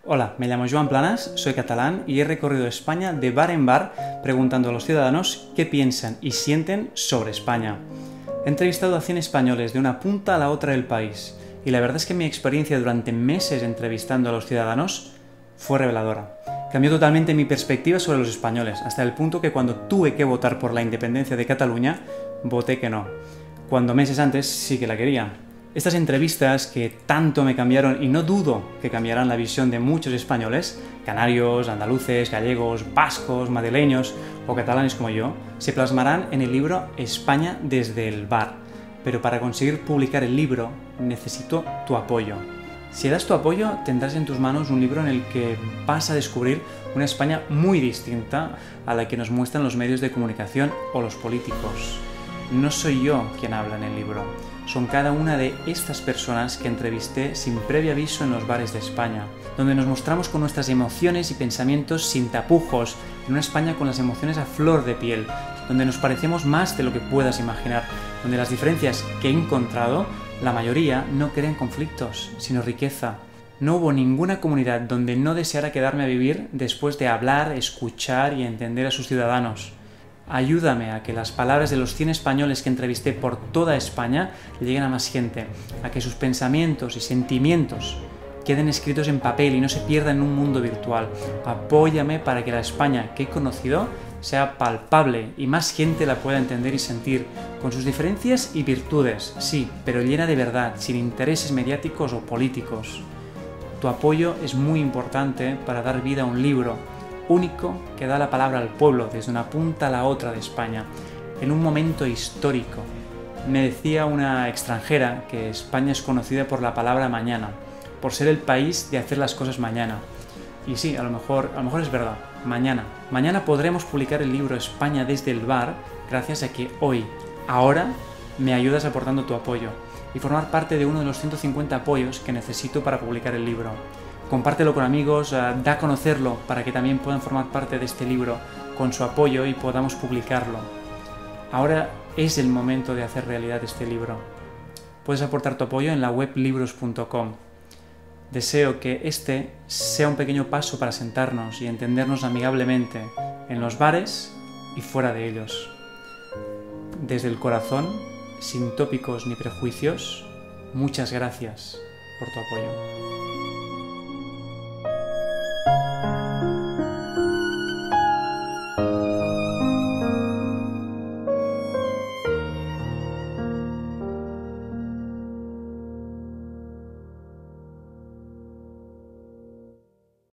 Hola, me llamo Joan Planas, soy catalán y he recorrido España de bar en bar preguntando a los ciudadanos qué piensan y sienten sobre España. He entrevistado a 100 españoles de una punta a la otra del país y la verdad es que mi experiencia durante meses entrevistando a los ciudadanos fue reveladora. Cambió totalmente mi perspectiva sobre los españoles, hasta el punto que cuando tuve que votar por la independencia de Cataluña, voté que no, cuando meses antes sí que la quería. Estas entrevistas que tanto me cambiaron y no dudo que cambiarán la visión de muchos españoles, canarios, andaluces, gallegos, vascos, madrileños o catalanes como yo, se plasmarán en el libro España desde el bar. Pero para conseguir publicar el libro necesito tu apoyo. Si das tu apoyo, tendrás en tus manos un libro en el que vas a descubrir una España muy distinta a la que nos muestran los medios de comunicación o los políticos. No soy yo quien habla en el libro, son cada una de estas personas que entrevisté sin previo aviso en los bares de España, donde nos mostramos con nuestras emociones y pensamientos sin tapujos, en una España con las emociones a flor de piel, donde nos parecemos más de lo que puedas imaginar, donde las diferencias que he encontrado, la mayoría no crean conflictos, sino riqueza. No hubo ninguna comunidad donde no deseara quedarme a vivir después de hablar, escuchar y entender a sus ciudadanos. Ayúdame a que las palabras de los 100 españoles que entrevisté por toda España lleguen a más gente, a que sus pensamientos y sentimientos queden escritos en papel y no se pierdan en un mundo virtual. Apóyame para que la España que he conocido sea palpable y más gente la pueda entender y sentir, con sus diferencias y virtudes, sí, pero llena de verdad, sin intereses mediáticos o políticos. Tu apoyo es muy importante para dar vida a un libro único que da la palabra al pueblo desde una punta a la otra de España, en un momento histórico. Me decía una extranjera que España es conocida por la palabra mañana, por ser el país de hacer las cosas mañana. Y sí, a lo mejor es verdad, mañana. Mañana podremos publicar el libro España desde el bar gracias a que hoy, ahora, me ayudas aportando tu apoyo y formar parte de uno de los 150 apoyos que necesito para publicar el libro. Compártelo con amigos, da a conocerlo para que también puedan formar parte de este libro con su apoyo y podamos publicarlo. Ahora es el momento de hacer realidad este libro. Puedes aportar tu apoyo en la web libros.com. Deseo que este sea un pequeño paso para sentarnos y entendernos amigablemente en los bares y fuera de ellos. Desde el corazón, sin tópicos ni prejuicios, muchas gracias por tu apoyo.